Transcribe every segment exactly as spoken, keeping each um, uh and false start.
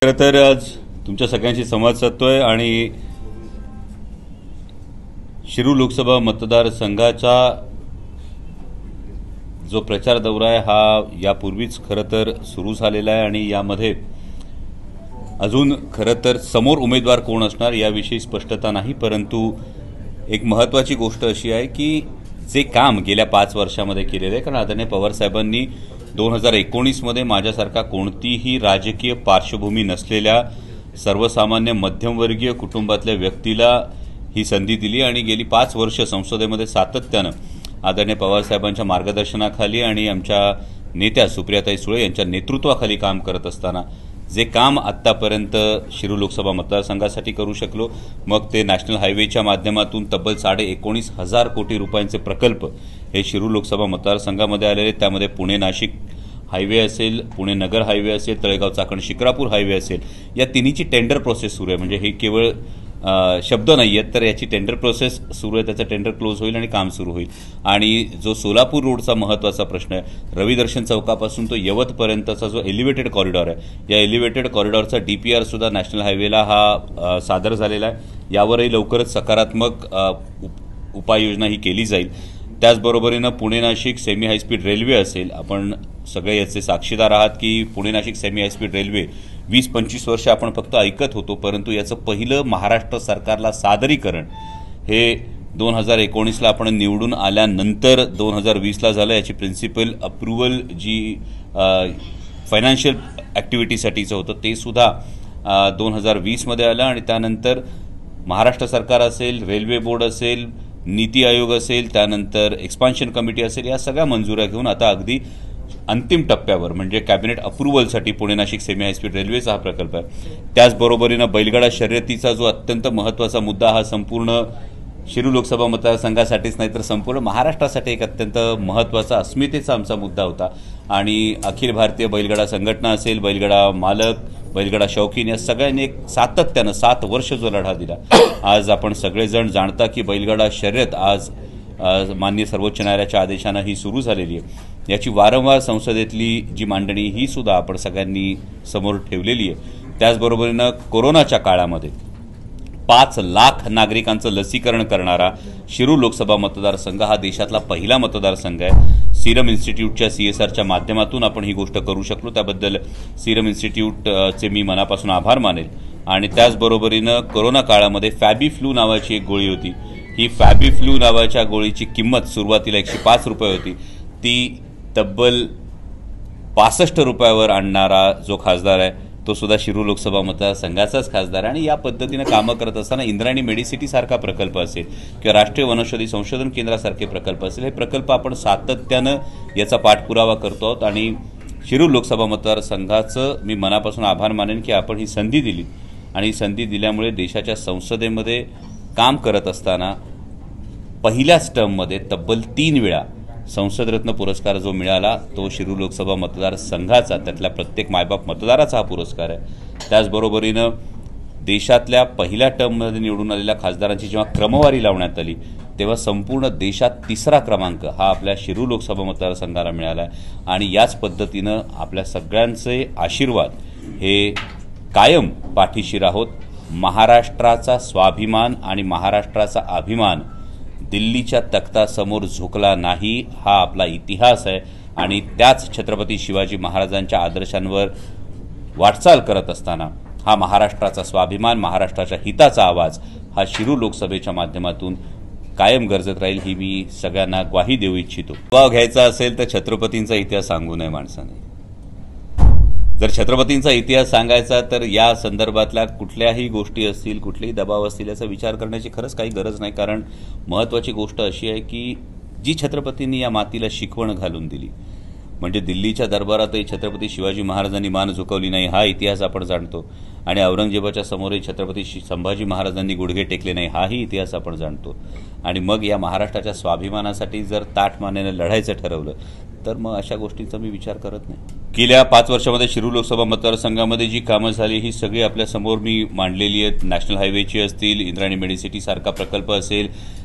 खरं तर आज तुमच्या सगळ्यांशी संवाद साधतोय आणि शिरूर लोकसभा मतदारसंघाचा जो प्रचार दौरा आहे हा यापूर्वीच खरं तर सुरू झालेला आहे आणि यामध्ये अजून खरं तर समोर उमेदवार कोण असणार याविषयी स्पष्टता नाही, परंतु एक महत्त्वाची गोष्ट अशी आहे की जे काम गेल्या पाच वर्षामध्ये केलेलं आहे, कारण आदरणीय पवारसाहेबांनी दोन हजार एकोणीसमध्ये माझ्यासारखा कोणतीही राजकीय पार्श्वभूमी नसलेल्या सर्वसामान्य मध्यमवर्गीय कुटुंबातल्या व्यक्तीला ही संधी दिली आणि गेली पाच वर्ष संसदेमध्ये सातत्यानं आदरणीय पवारसाहेबांच्या मार्गदर्शनाखाली आणि आमच्या नेत्या सुप्रियाताई सुळे यांच्या नेतृत्वाखाली काम करत असताना जे काम आत्तापर्यंत शिरूर लोकसभा मतदारसंघासाठी करू शकलो, मग ते नॅशनल हायवेच्या माध्यमातून तब्बल साडे एकोणीस हजार कोटी रुपयांचे प्रकल्प हे शिरूर लोकसभा मतदारसंघामध्ये आलेले, त्यामध्ये पुणे नाशिक हायवे असेल, पुणे नगर हायवे असेल, तळेगाव चाकण शिक्रापूर हायवे असेल, या तिन्हीची टेंडर प्रोसेस सुरू आहे. म्हणजे हे केवळ शब्द नाही आहेत, तर याची टेंडर प्रोसेस सुरू आहे, त्याचं टेंडर क्लोज होईल आणि काम सुरू होईल. आणि जो सोलापूर रोडचा महत्त्वाचा प्रश्न आहे, रविदर्शन चौकापासून तो यवतपर्यंतचा जो एलिव्हेटेड कॉरिडॉर आहे, या एलिव्हेटेड कॉरिडॉरचा डी पी आर सुद्धा नॅशनल हायवेला हा सादर झालेला आहे. यावरही लवकरच सकारात्मक उपाययोजना ही केली जाईल. त्याचबरोबरीनं Pune Nashik semi high speed railway असेल, आपण सगळे याचे साक्षीदार आहात की Pune Nashik semi high speed railway वीस पंचवीस वर्ष आपण फक्त ऐकत होतो, परंतु याचं पहिलं महाराष्ट्र सरकारला सादरीकरण हे दोन हजार एकोणीसला आपण निवडून आल्यानंतर दोन हजार वीसला झालं. याची प्रिन्सिपल अप्रुव्हल जी फायनान्शियल ॲक्टिव्हिटीसाठीचं होतं ते सुद्धा दोन हजार वीसमध्ये आलं आणि त्यानंतर महाराष्ट्र सरकार असेल, रेल्वे बोर्ड असेल, नीती आयोग असेल, त्यानंतर एक्सपान्शन कमिटी असेल, या सगळ्या मंजुऱ्या घेऊन आता अगदी अंतिम टप्प्यावर म्हणजे कॅबिनेट अप्रुव्हलसाठी पुणे नाशिक सेमी हायस्पीड रेल्वेचा हा प्रकल्प आहे. त्याचबरोबरीनं बैलगाडा शर्यतीचा जो अत्यंत महत्त्वाचा मुद्दा हा संपूर्ण शिरूर लोकसभा मतदारसंघासाठीच नाही तर संपूर्ण महाराष्ट्रासाठी एक अत्यंत महत्त्वाचा अस्मितेचा आमचा मुद्दा होता आणि अखिल भारतीय बैलगाडा संघटना असेल, बैलगाडा मालक, बैलगाडा शौकीन या सगळ्यांनी एक सातत्यानं सात वर्ष जो लढा दिला, आज आपण सगळेजण जाणता की बैलगाडा शर्यत आज माननीय सर्वोच्च न्यायालयाच्या आदेशानं ही सुरू झालेली आहे. याची वारंवार संसदेतली जी मांडणी ही सुद्धा आपण सगळ्यांनी समोर ठेवलेली आहे. त्याचबरोबरीनं कोरोनाच्या काळामध्ये पाच लाख नागरिकांचं लसीकरण करणारा शिरूर लोकसभा मतदारसंघ हा देशातला पहिला मतदारसंघ आहे. सिरम इन्स्टिट्यूटच्या सी एस आरच्या माध्यमातून आपण ही गोष्ट करू शकलो, त्याबद्दल सिरम इन्स्टिट्यूटचे मी मनापासून आभार मानेल. आणि त्याचबरोबरीनं कोरोना काळामध्ये फॅबी फ्लू नावाची एक गोळी होती, ही फॅबी फ्लू नावाच्या गोळीची किंमत सुरुवातीला एकशे पाच रुपये होती, ती तब्बल पासष्ट रुपयावर आणणारा जो खासदार आहे तो सुद्धा शिरूर लोकसभा मतदारसंघाचाच खासदार आहे. आणि या पद्धतीनं कामं करत असताना इंद्रायणी मेडिसिटी सारखा प्रकल्प असेल किंवा राष्ट्रीय वनौषधी संशोधन केंद्रासारखे प्रकल्प असेल, हे प्रकल्प आपण सातत्यानं याचा पाठपुरावा करतो आहोत. आणि शिरूर लोकसभा मतदारसंघाचं मी मनापासून आभार मानेन की आपण ही संधी दिली आणि ही संधी दिल्यामुळे देशाच्या संसदेमध्ये काम करत असताना पहिल्याच टर्ममध्ये तब्बल तीन वेळा संसदरत्न पुरस्कार जो मिळाला तो शिरूर लोकसभा मतदारसंघाचा, त्यातल्या प्रत्येक मायबाप मतदाराचा हा पुरस्कार आहे. त्याचबरोबरीनं देशातल्या पहिल्या टर्ममध्ये निवडून आलेल्या खासदारांची जेव्हा क्रमवारी लावण्यात आली तेव्हा संपूर्ण देशात तिसरा क्रमांक हा आपल्या शिरूर लोकसभा मतदारसंघाला मिळाला आहे. आणि याच पद्धतीनं आपल्या सगळ्यांचे आशीर्वाद हे कायम पाठीशी राहोत. महाराष्ट्राचा स्वाभिमान आणि महाराष्ट्राचा अभिमान दिल्लीच्या तख्तासमोर झुकला नाही, हा आपला इतिहास आहे. आणि त्याच छत्रपती शिवाजी महाराजांच्या आदर्शांवर वाटचाल करत असताना हा महाराष्ट्राचा स्वाभिमान, महाराष्ट्राच्या हिताचा आवाज हा शिरूर लोकसभेच्या माध्यमातून कायम गरजत राहील, ही मी सगळ्यांना ग्वाही देऊ इच्छितो. भाव घ्यायचा असेल तर छत्रपतींचा इतिहास सांगू नये माणसाने. जर छत्रपतींचा इतिहास सांगायचा तर या संदर्भातल्या कुठल्याही गोष्टी असतील, कुठलेही दबाव असतील याचा विचार करण्याची खरंच काही गरज नाही. कारण महत्त्वाची गोष्ट अशी आहे की जी छत्रपतींनी या मातीला शिकवण घालून दिली, म्हणजे दिल्लीच्या दरबारातही छत्रपती शिवाजी महाराजांनी मान झुकवली नाही हा इतिहास आपण जाणतो. आणि औरंगजेबाच्या समोरही छत्रपती संभाजी महाराजांनी गुडघे टेकले नाही हाही इतिहास आपण जाणतो. आणि मग या महाराष्ट्राच्या स्वाभिमानासाठी जर ताठमानेने लढायचं ठरवलं तर मग अशा गोष्टींचा मी विचार करत नाही. गेल्या पाच वर्षामध्ये शिरूर लोकसभा मतदारसंघामध्ये जी कामं झाली ही सगळी आपल्यासमोर मी मांडलेली आहेत. नॅशनल हायवेची असतील, इंद्रायणी मेडिसिटी सारखा प्रकल्प असेल,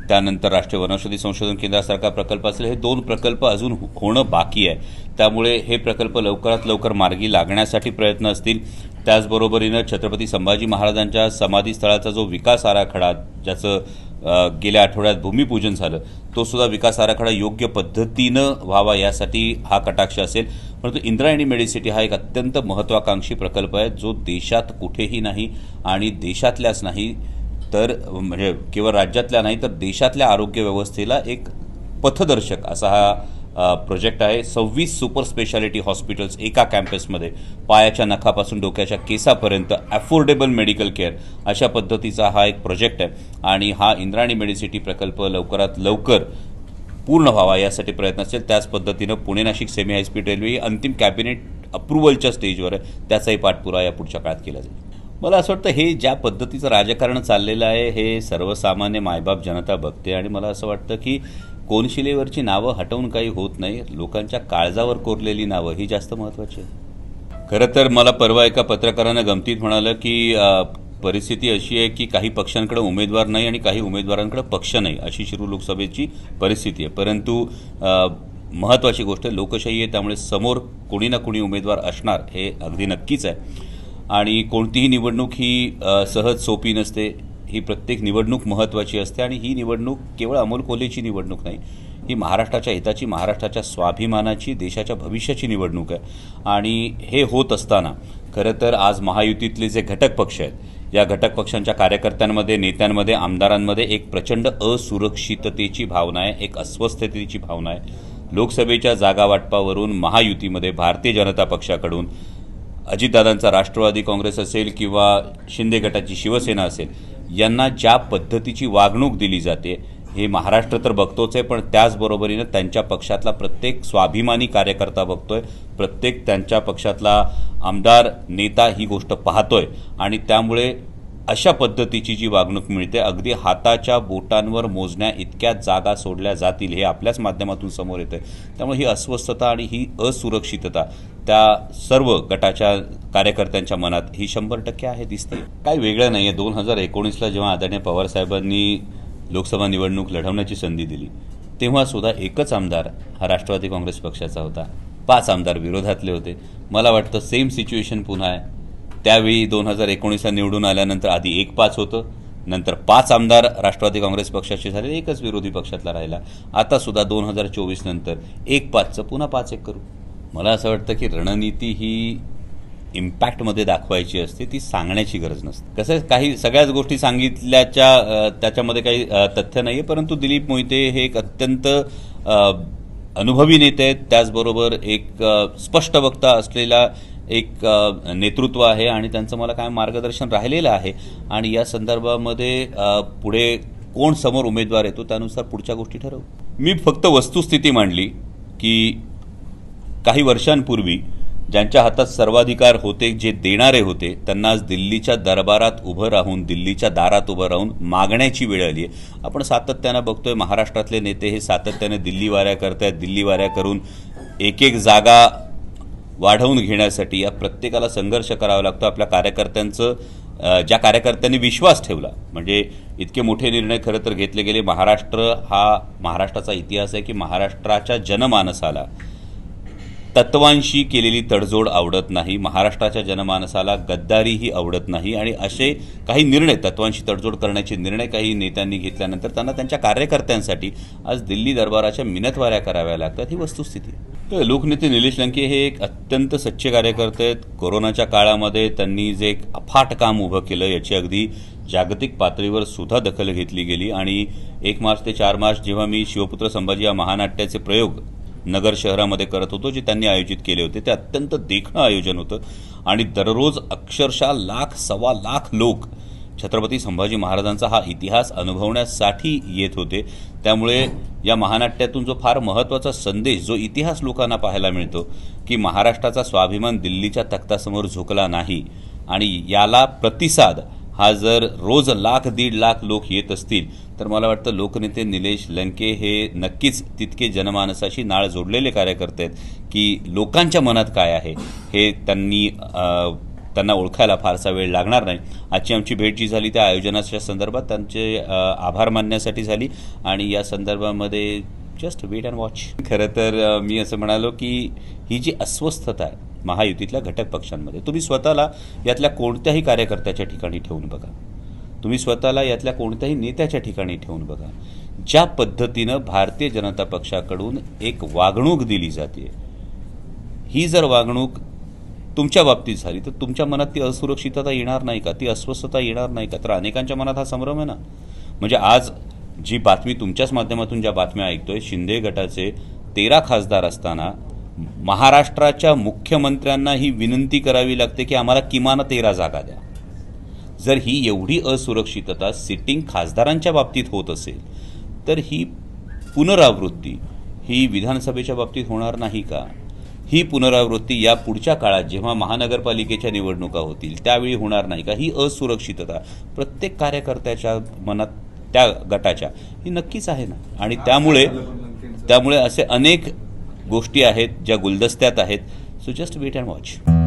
त्यानंतर राष्ट्रीय वनौषधी संशोधन केंद्रासारखा प्रकल्प असेल, हे दोन प्रकल्प अजून होणं बाकी आहे. त्यामुळे हे प्रकल्प लवकरात लवकर मार्गी लागण्यासाठी प्रयत्न असतील. त्याचबरोबरीनं छत्रपती संभाजी महाराजांच्या समाधीस्थळाचा जो विकास आराखडा, ज्याचं गेल्या आठवड्यात भूमिपूजन झालं, तो सुद्धा विकास आराखडा योग्य पद्धतीनं व्हावा यासाठी हा कटाक्ष असेल. परंतु इंद्रायणी मेडिसिटी हा एक अत्यंत महत्त्वाकांक्षी प्रकल्प आहे, जो देशात कुठेही नाही आणि देशातल्याच नाही तर म्हणजे केवळ राज्यातल्या नाही तर देशातल्या आरोग्य व्यवस्थेला एक पथदर्शक असा हा प्रोजेक्ट आहे. सव्वीस सुपर स्पेशालिटी हॉस्पिटल्स एका कॅम्पसमध्ये, पायाच्या नखापासून डोक्याच्या केसापर्यंत अफोर्डेबल मेडिकल केअर अशा पद्धतीचा हा एक प्रोजेक्ट आहे. आणि हा इंद्रायणी मेडिसिटी प्रकल्प लवकरात लवकर पूर्ण व्हावा यासाठी प्रयत्न असेल. त्याच पद्धतीनं Pune Nashik semi high speed railway ही अंतिम कॅबिनेट अप्रुव्हलच्या स्टेजवर आहे, त्याचाही पाठपुरावा या पुढच्या काळात केला जाईल. मला असं वाटतं हे ज्या पद्धतीचं राजकारण चाललेलं आहे हे सर्वसामान्य मायबाप जनता बघते आणि मला असं वाटतं की कोनशिलेवरची नावं हटवून काही होत नाही, लोकांच्या काळजावर कोरलेली नावं ही जास्त महत्त्वाची आहे. खरं तर मला परवा एका पत्रकारानं गमतीत म्हणालं की परिस्थिती अशी आहे की काही पक्षांकडे उमेदवार नाही आणि काही उमेदवारांकडे पक्ष नाही, अशी शिरूर लोकसभेची परिस्थिती आहे. परंतु महत्त्वाची गोष्ट लोकशाही आहे, त्यामुळे समोर कोणी ना कोणी उमेदवार असणार हे अगदी नक्कीच आहे. आणि कोणतीही निवडणूक ही सहज सोपी नसते, ही प्रत्येक निवडणूक महत्त्वाची असते आणि ही निवडणूक केवळ अमोल कोल्हेची निवडणूक नाही, ही महाराष्ट्राच्या हिताची, महाराष्ट्राच्या स्वाभिमानाची, देशाच्या भविष्याची निवडणूक आहे. आणि हे होत असताना खरं तर आज महायुतीतले जे घटक पक्ष आहेत या घटक पक्षांच्या कार्यकर्त्यांमध्ये, नेत्यांमध्ये, आमदारांमध्ये एक प्रचंड असुरक्षिततेची भावना आहे, एक अस्वस्थतेची भावना आहे. लोकसभेच्या जागा वाटपावरून महायुतीमध्ये भारतीय जनता पक्षाकडून अजितदादांचा राष्ट्रवादी काँग्रेस असेल किंवा शिंदे गटाची शिवसेना असेल, यांना ज्या पद्धतीची वागणूक दिली जाते हे महाराष्ट्र तर बघतोच आहे, पण त्याचबरोबरीनं त्यांच्या पक्षातला प्रत्येक स्वाभिमानी कार्यकर्ता बघतोय, प्रत्येक त्यांच्या पक्षातला आमदार नेता ही गोष्ट पाहतोय. आणि त्यामुळे अशा पद्धतीची जी वागणूक मिळते, अगदी हाताच्या बोटांवर मोजण्या इतक्या जागा सोडल्या जातील हे आपल्याच माध्यमातून समोर येतंय. त्यामुळे ही अस्वस्थता आणि ही असुरक्षितता त्या सर्व गटाच्या कार्यकर्त्यांच्या मनात ही शंभर टक्के आहे, दिसते. काय वेगळं नाही आहे. दोन हजार एकोणीसला जेव्हा आदरणीय पवारसाहेबांनी लोकसभा निवडणूक लढवण्याची संधी दिली तेव्हा सुद्धा एकच आमदार हा राष्ट्रवादी काँग्रेस पक्षाचा होता, पाच आमदार विरोधातले होते. मला वाटतं सेम सिच्युएशन पुन्हा आहे. त्यावेळी दोन हजार एकोणीसला निवडून आल्यानंतर आधी एक पाच होतं, नंतर पाच आमदार राष्ट्रवादी काँग्रेस पक्षाचे झाले, एकच विरोधी पक्षातला राहिला. आता सुद्धा दोन हजार चोवीस नंतर एक पाचचं पुन्हा पाच एक करू. मला असं वाटतं की रणनीती ही इम्पॅक्टमध्ये दाखवायची असते, ती सांगण्याची गरज नसते. कसं काही सगळ्याच गोष्टी सांगितल्याच्या त्याच्यामध्ये काही तथ्य नाही आहे, परंतु दिलीप मोहिते हे एक अत्यंत अनुभवी नेते आहेत, त्याचबरोबर एक स्पष्ट वक्ता असलेला एक नेतृत्व आहे आणि त्यांचं मला काय मार्गदर्शन राहिलेलं आहे. आणि या संदर्भामध्ये पुढे कोण समोर उमेदवार येतो त्यानुसार पुढच्या गोष्टी ठरवू. मी फक्त वस्तुस्थिती मांडली की काही वर्षांपूर्वी ज्यांच्या हातात सर्वाधिकार होते, जे देणारे होते, त्यांना आज दिल्लीच्या दरबारात उभं राहून, दिल्लीच्या दारात उभं राहून मागण्याची वेळ आली आहे. आपण सातत्यानं बघतोय महाराष्ट्रातले नेते हे सातत्याने दिल्ली वाऱ्या करतायत. दिल्ली वाऱ्या करून एक एक जागा वाढवून घेण्यासाठी या प्रत्येकाला संघर्ष करावा लागतो. आपल्या कार्यकर्त्यांचं ज्या कार्यकर्त्यांनी विश्वास ठेवला, म्हणजे इतके मोठे निर्णय खरं तर घेतले गेले. महाराष्ट्र हा महाराष्ट्राचा इतिहास आहे की महाराष्ट्राच्या जनमानसाला तत्वांशी केलेली तडजोड आवडत नाही, महाराष्ट्राच्या जनमानसाला गद्दारीही आवडत नाही. आणि असे काही निर्णय, तत्वांशी तडजोड करण्याचे निर्णय काही नेत्यांनी घेतल्यानंतर त्यांना त्यांच्या कार्यकर्त्यांसाठी आज दिल्ली दरबाराच्या मिनतवाऱ्या कराव्या लागतात, ही वस्तुस्थिती. तर लोकनेते निलेश लंके हे एक अत्यंत सच्चे कार्यकर्ते आहेत. कोरोनाच्या काळामध्ये त्यांनी जे एक अफाट काम उभं केलं याची अगदी जागतिक पातळीवर सुद्धा दखल घेतली गेली. आणि एक मार्च ते चार मार्च जेव्हा मी शिवपुत्र संभाजी या महानाट्याचे प्रयोग नगर शहरामध्ये करत होतो, जे त्यांनी आयोजित केले होते, ते अत्यंत देखणं आयोजन होतं. आणि दररोज अक्षरशः लाख सव्वा लाख लोक छत्रपती संभाजी महाराजांचा हा इतिहास अनुभवण्यासाठी येत होते. त्यामुळे या महानाट्यातून जो फार महत्त्वाचा संदेश, जो इतिहास लोकांना पाहायला मिळतो की महाराष्ट्राचा स्वाभिमान दिल्लीच्या तख्तासमोर झुकला नाही. आणि याला प्रतिसाद हा जर रोज लाख दीड लाख लोक येत असतील तर मला वाटतं लोकनेते निलेश लंके हे नक्कीच तितके जनमानसाशी नाळ जोडलेले कार्यकर्ते आहेत की लोकांच्या मनात काय आहे हे त्यांनी त्यांना ओळखायला फारसा वेळ लागणार नाही. आजची आमची भेट जी झाली त्या आयोजनाच्या संदर्भात त्यांचे आभार मानण्यासाठी झाली आणि या संदर्भामध्ये जस्ट वेट अँड वॉच. खरं तर मी असं म्हणालो की ही जी अस्वस्थता आहे महायुतीतल्या घटक पक्षांमध्ये, तुम्ही स्वतःला यातल्या कोणत्याही कार्यकर्त्याच्या ठिकाणी ठेवून बघा, तुम्ही स्वतःला यातल्या कोणत्याही नेत्याच्या ठिकाणी ठेवून बघा. ज्या पद्धतीनं भारतीय जनता पक्षाकडून एक वागणूक दिली जाते, ही जर वागणूक तुमच्या बाबतीत झाली तर तुमच्या मनात ती असुरक्षितता येणार नाही का, ती अस्वस्थता येणार नाही का? तर अनेकांच्या मनात हा संभ्रम आहे ना. म्हणजे आज जी बातमी तुमच्याच माध्यमातून ज्या बातम्या ऐकतोय, शिंदे गटाचे तेरा खासदार असताना महाराष्ट्राच्या मुख्यमंत्र्यांना ही विनंती करावी लागते की आम्हाला किमान तेरा जागा द्या. जर ही एवढी असुरक्षितता सिटिंग खासदारांच्या बाबतीत होत असेल तर ही पुनरावृत्ती ही विधानसभेच्या बाबतीत होणार नाही का? ही पुनरावृत्ती या पुढच्या काळात जेव्हा महानगरपालिकेच्या निवडणुका होतील त्यावेळी होणार नाही का? ही असुरक्षितता प्रत्येक कार्यकर्त्याच्या मनात त्या गटाच्या ही नक्कीच आहे ना. आणि त्यामुळे त्यामुळे असे अनेक गोष्टी आहेत ज्या गुलदस्त्यात आहेत. So just wait and watch.